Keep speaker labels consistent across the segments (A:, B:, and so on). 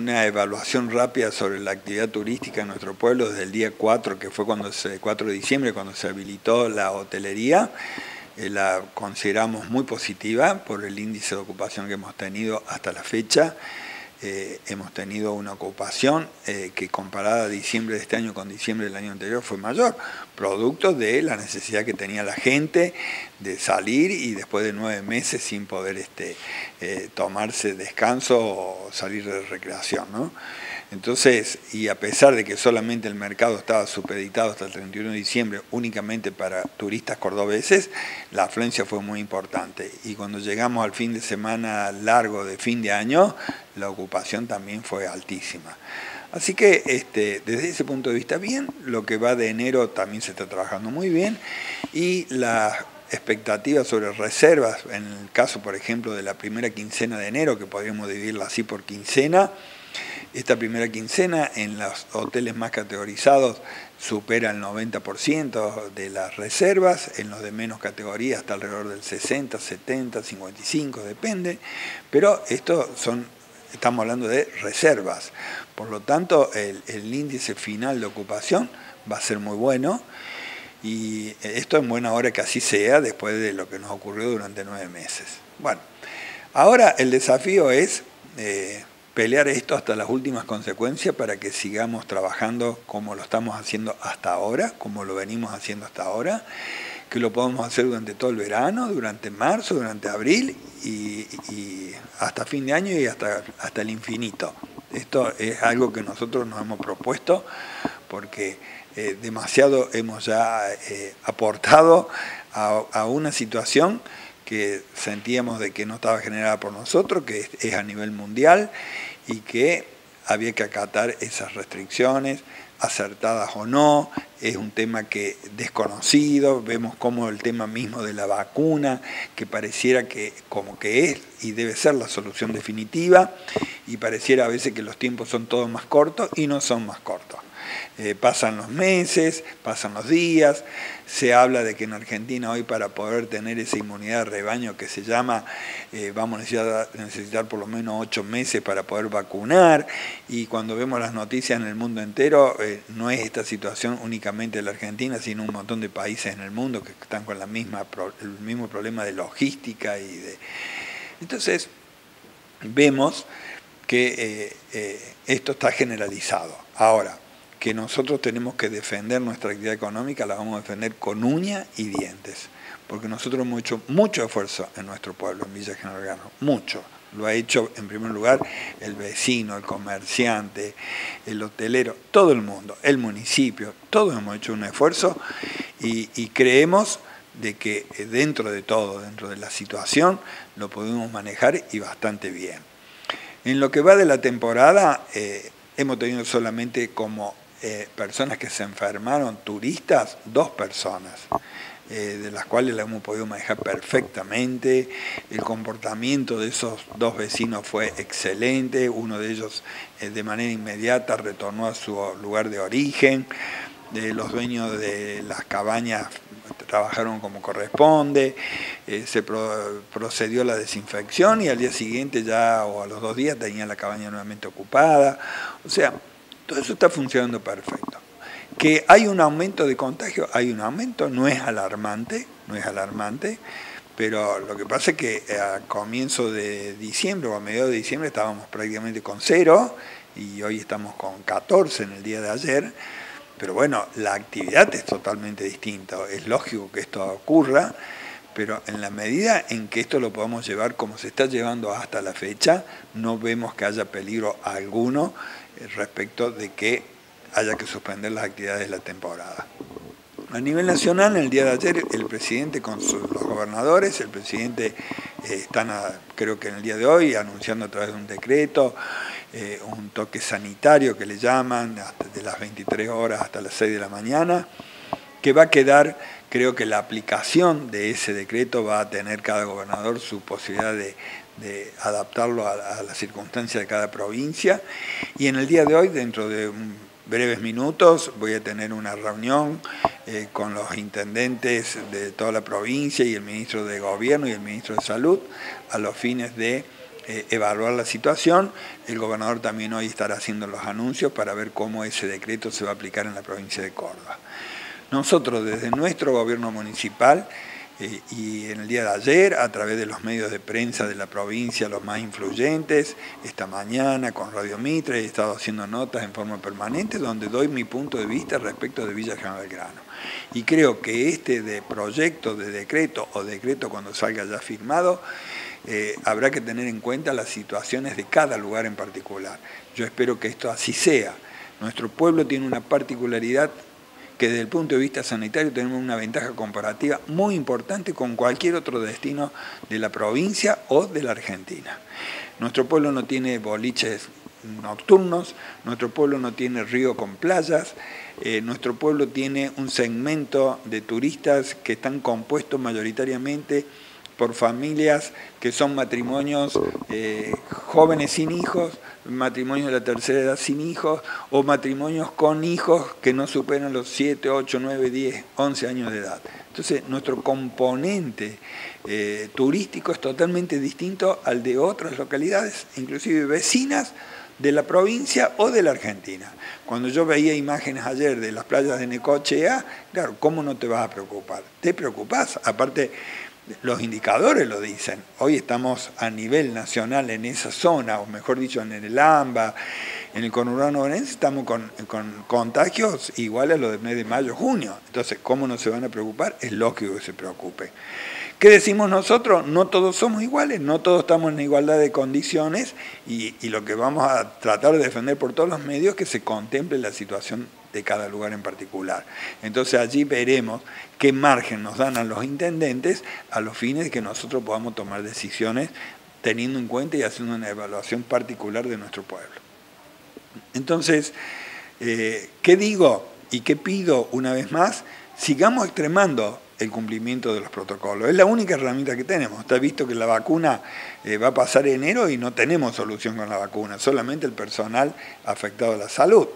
A: una evaluación rápida sobre la actividad turística en nuestro pueblo desde el día 4, que fue 4 de diciembre, cuando se habilitó la hotelería. La consideramos muy positiva por el índice de ocupación que hemos tenido hasta la fecha. Hemos tenido una ocupación que comparada a diciembre de este año con diciembre del año anterior fue mayor, producto de la necesidad que tenía la gente de salir y después de 9 meses sin poder tomarse descanso o salir de recreación, ¿no? Entonces, y a pesar de que solamente el mercado estaba supeditado hasta el 31 de diciembre únicamente para turistas cordobeses, la afluencia fue muy importante. Y cuando llegamos al fin de semana largo de fin de año, la ocupación también fue altísima. Así que desde ese punto de vista bien, lo que va de enero también se está trabajando muy bien y las expectativas sobre reservas, en el caso por ejemplo de la primera quincena de enero, que podríamos dividirla así por quincena, esta primera quincena en los hoteles más categorizados supera el 90% de las reservas, en los de menos categoría está alrededor del 60, 70, 55, depende, pero estamos hablando de reservas, por lo tanto el índice final de ocupación va a ser muy bueno y esto en buena hora que así sea después de lo que nos ocurrió durante 9 meses. Bueno, ahora el desafío es pelear esto hasta las últimas consecuencias para que sigamos trabajando como lo estamos haciendo hasta ahora, como lo venimos haciendo hasta ahora, que lo podamos hacer durante todo el verano, durante marzo, durante abril y hasta fin de año y hasta el infinito. Esto es algo que nosotros nos hemos propuesto porque demasiado hemos ya aportado a una situación que sentíamos de que no estaba generada por nosotros, que es a nivel mundial y que había que acatar esas restricciones, acertadas o no, es un tema desconocido, vemos como el tema mismo de la vacuna, que pareciera que como que es y debe ser la solución definitiva, y pareciera a veces que los tiempos son todos más cortos y no son más cortos. Pasan los meses, pasan los días, se habla de que en Argentina hoy para poder tener esa inmunidad de rebaño que se llama, vamos a necesitar por lo menos 8 meses para poder vacunar, y cuando vemos las noticias en el mundo entero, no es esta situación únicamente de la Argentina, sino un montón de países en el mundo que están con el mismo problema de logística. Entonces, vemos que esto está generalizado. Ahora, que nosotros tenemos que defender nuestra actividad económica, la vamos a defender con uñas y dientes, porque nosotros hemos hecho mucho esfuerzo en nuestro pueblo, en Villa General Belgrano, mucho. Lo ha hecho en primer lugar el vecino, el comerciante, el hotelero, todo el mundo, el municipio, todos hemos hecho un esfuerzo y creemos de que dentro de todo, dentro de la situación, lo podemos manejar y bastante bien. En lo que va de la temporada, hemos tenido solamente como personas que se enfermaron, turistas, 2 personas, de las cuales la hemos podido manejar perfectamente. El comportamiento de esos 2 vecinos fue excelente, uno de ellos de manera inmediata retornó a su lugar de origen, los dueños de las cabañas trabajaron como corresponde, se procedió a la desinfección y al día siguiente o a los 2 días tenían la cabaña nuevamente ocupada. O sea, todo eso está funcionando perfecto. Que hay un aumento de contagio, hay un aumento, no es alarmante, pero lo que pasa es que a comienzo de diciembre o a mediados de diciembre estábamos prácticamente con 0 y hoy estamos con 14 en el día de ayer. Pero bueno, la actividad es totalmente distinta, es lógico que esto ocurra, pero en la medida en que esto lo podamos llevar como se está llevando hasta la fecha, no vemos que haya peligro alguno respecto de que haya que suspender las actividades de la temporada. A nivel nacional, en el día de ayer, el presidente con los gobernadores, el presidente creo que en el día de hoy, anunciando a través de un decreto, un toque sanitario que le llaman, de las 23 horas hasta las 6 de la mañana, que va a quedar, creo que la aplicación de ese decreto va a tener cada gobernador su posibilidad de adaptarlo a las circunstancias de cada provincia, y en el día de hoy, dentro de breves minutos, voy a tener una reunión con los intendentes de toda la provincia y el ministro de Gobierno y el ministro de Salud a los fines de evaluar la situación. El gobernador también hoy estará haciendo los anuncios para ver cómo ese decreto se va a aplicar en la provincia de Córdoba. Nosotros desde nuestro gobierno municipal y en el día de ayer, a través de los medios de prensa de la provincia, los más influyentes, esta mañana con Radio Mitre he estado haciendo notas en forma permanente donde doy mi punto de vista respecto de Villa General Belgrano. Y creo que de proyecto de decreto o decreto cuando salga ya firmado, habrá que tener en cuenta las situaciones de cada lugar en particular. Yo espero que esto así sea. Nuestro pueblo tiene una particularidad que desde el punto de vista sanitario tenemos una ventaja comparativa muy importante con cualquier otro destino de la provincia o de la Argentina. Nuestro pueblo no tiene boliches nocturnos, nuestro pueblo no tiene río con playas, nuestro pueblo tiene un segmento de turistas que están compuestos mayoritariamente por familias que son matrimonios jóvenes sin hijos, matrimonios de la tercera edad sin hijos, o matrimonios con hijos que no superan los 7, 8, 9, 10, 11 años de edad. Entonces, nuestro componente turístico es totalmente distinto al de otras localidades, inclusive vecinas de la provincia o de la Argentina. Cuando yo veía imágenes ayer de las playas de Necochea, claro, ¿cómo no te vas a preocupar? Te preocupás, aparte los indicadores lo dicen. Hoy estamos a nivel nacional en esa zona, o mejor dicho, en el AMBA, en el conurbano bonaerense, estamos con contagios iguales a los del mes de mayo, junio. Entonces, ¿cómo no se van a preocupar? Es lógico que se preocupen. ¿Qué decimos nosotros? No todos somos iguales, no todos estamos en igualdad de condiciones y lo que vamos a tratar de defender por todos los medios es que se contemple la situación de cada lugar en particular. Entonces allí veremos qué margen nos dan a los intendentes a los fines de que nosotros podamos tomar decisiones teniendo en cuenta y haciendo una evaluación particular de nuestro pueblo. Entonces, ¿qué digo y qué pido una vez más? Sigamos extremando el cumplimiento de los protocolos. Es la única herramienta que tenemos. Está visto que la vacuna va a pasar enero y no tenemos solución con la vacuna, solamente el personal afectado a la salud.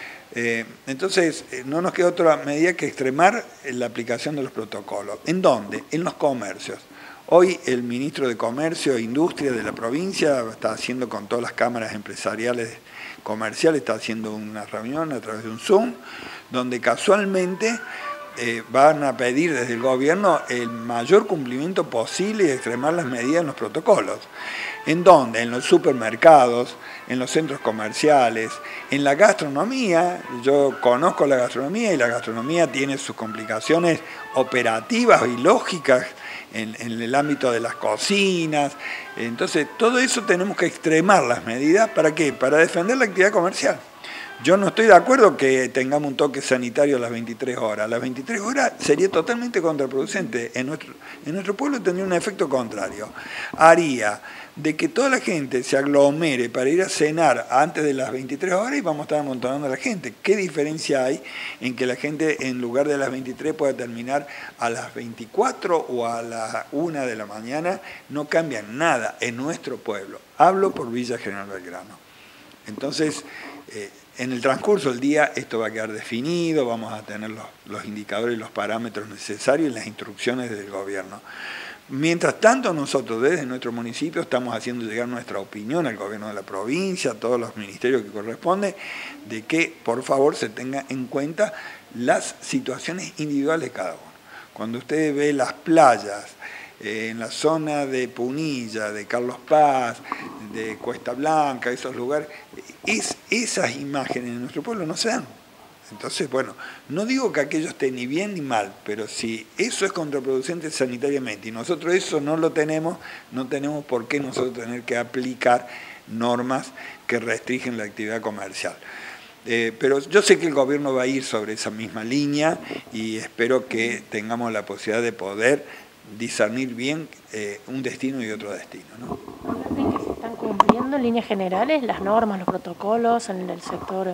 A: Entonces, no nos queda otra medida que extremar la aplicación de los protocolos. ¿En dónde? En los comercios. Hoy el ministro de Comercio e Industria de la provincia está haciendo con todas las cámaras empresariales comerciales, está haciendo una reunión a través de un Zoom, donde casualmente van a pedir desde el gobierno el mayor cumplimiento posible y extremar las medidas en los protocolos. ¿En dónde? En los supermercados, en los centros comerciales, en la gastronomía. Yo conozco la gastronomía y la gastronomía tiene sus complicaciones operativas y lógicas en el ámbito de las cocinas. Entonces, todo eso tenemos que extremar las medidas. ¿Para qué? Para defender la actividad comercial. Yo no estoy de acuerdo que tengamos un toque sanitario a las 23 horas. Las 23 horas sería totalmente contraproducente. En nuestro pueblo tendría un efecto contrario. Haría de que toda la gente se aglomere para ir a cenar antes de las 23 horas y vamos a estar amontonando a la gente. ¿Qué diferencia hay en que la gente en lugar de las 23 pueda terminar a las 24 o a las 1 de la mañana? No cambia nada en nuestro pueblo. Hablo por Villa General Belgrano. Entonces, en el transcurso del día esto va a quedar definido, vamos a tener los indicadores y los parámetros necesarios y las instrucciones del gobierno. Mientras tanto, nosotros desde nuestro municipio estamos haciendo llegar nuestra opinión al gobierno de la provincia, a todos los ministerios que corresponden, de que por favor se tenga en cuenta las situaciones individuales de cada uno. Cuando usted ve las playas, en la zona de Punilla, de Carlos Paz, de Cuesta Blanca, esos lugares, esas imágenes en nuestro pueblo no se dan. Entonces, bueno, no digo que aquello esté ni bien ni mal, pero si eso es contraproducente sanitariamente y nosotros eso no lo tenemos, no tenemos por qué nosotros tener que aplicar normas que restringen la actividad comercial. Pero yo sé que el gobierno va a ir sobre esa misma línea y espero que tengamos la posibilidad de poder discernir bien un destino y otro destino, ¿no?
B: ¿Creen que se están cumpliendo en líneas generales las normas, los protocolos en el sector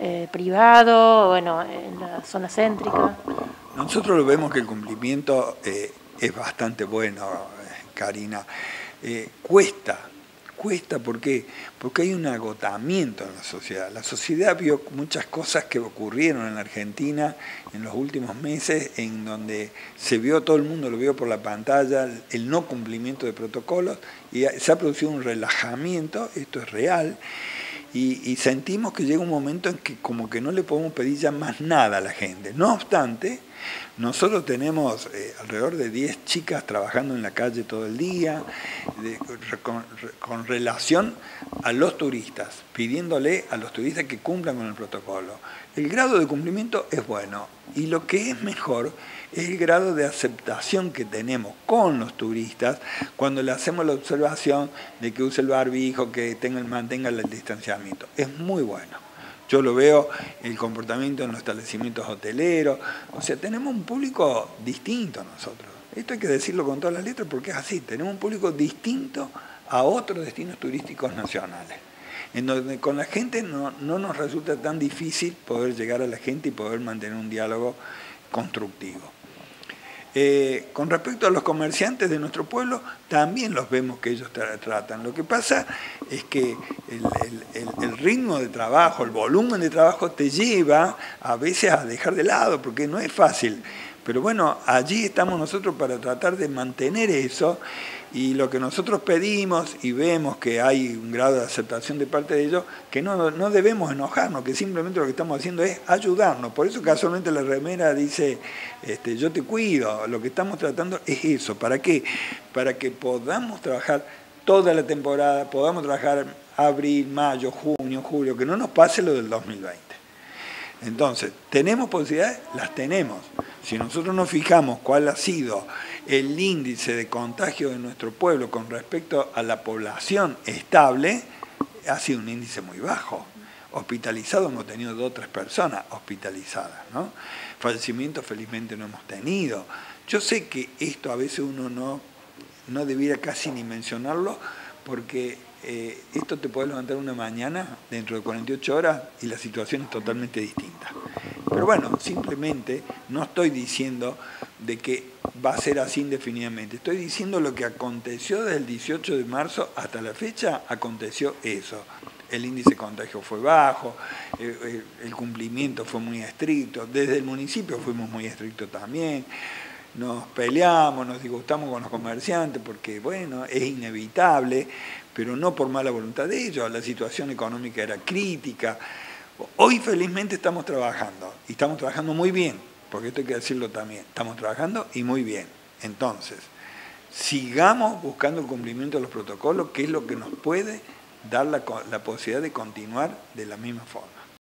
B: privado, bueno, en la zona céntrica?
A: Nosotros vemos que el cumplimiento es bastante bueno, Karina. Cuesta cuesta, ¿por qué? Porque hay un agotamiento en la sociedad. La sociedad vio muchas cosas que ocurrieron en la Argentina en los últimos meses, en donde se vio, todo el mundo lo vio por la pantalla, el no cumplimiento de protocolos, y se ha producido un relajamiento, esto es real, y sentimos que llega un momento en que como que no le podemos pedir ya más nada a la gente. No obstante, nosotros tenemos alrededor de 10 chicas trabajando en la calle todo el día, con relación a los turistas, pidiéndole a los turistas que cumplan con el protocolo. El grado de cumplimiento es bueno, y lo que es mejor es el grado de aceptación que tenemos con los turistas cuando le hacemos la observación de que use el barbijo, que mantenga el distanciamiento. Es muy bueno. Yo lo veo, el comportamiento en los establecimientos hoteleros. O sea, tenemos un público distinto nosotros. Esto hay que decirlo con todas las letras porque es así. Tenemos un público distinto a otros destinos turísticos nacionales, en donde con la gente no nos resulta tan difícil poder llegar a la gente y poder mantener un diálogo constructivo. Con respecto a los comerciantes de nuestro pueblo, también los vemos que ellos tratan. Lo que pasa es que el ritmo de trabajo, el volumen de trabajo te lleva a veces a dejar de lado, porque no es fácil. Pero bueno, allí estamos nosotros para tratar de mantener eso, y lo que nosotros pedimos y vemos que hay un grado de aceptación de parte de ellos, que no debemos enojarnos, que simplemente lo que estamos haciendo es ayudarnos. Por eso casualmente la remera dice, yo te cuido. Lo que estamos tratando es eso. ¿Para qué? Para que podamos trabajar toda la temporada, podamos trabajar abril, mayo, junio, julio, que no nos pase lo del 2020. Entonces, ¿tenemos posibilidades? Las tenemos. Si nosotros nos fijamos cuál ha sido el índice de contagio de nuestro pueblo con respecto a la población estable, ha sido un índice muy bajo. Hospitalizados hemos tenido 2 o 3 personas hospitalizadas, ¿no? Fallecimientos felizmente no hemos tenido. Yo sé que esto a veces uno no debiera casi ni mencionarlo, porque esto te puede levantar una mañana dentro de 48 horas y la situación es totalmente distinta. Pero bueno, simplemente no estoy diciendo de que va a ser así indefinidamente. Estoy diciendo lo que aconteció desde el 18 de marzo hasta la fecha, aconteció eso. El índice de contagio fue bajo, el cumplimiento fue muy estricto, desde el municipio fuimos muy estrictos también. Nos peleamos, nos disgustamos con los comerciantes porque, bueno, es inevitable, pero no por mala voluntad de ellos. La situación económica era crítica. Hoy felizmente estamos trabajando, y estamos trabajando muy bien, porque esto hay que decirlo también. Estamos trabajando y muy bien. Entonces, sigamos buscando el cumplimiento de los protocolos, que es lo que nos puede dar la posibilidad de continuar de la misma forma.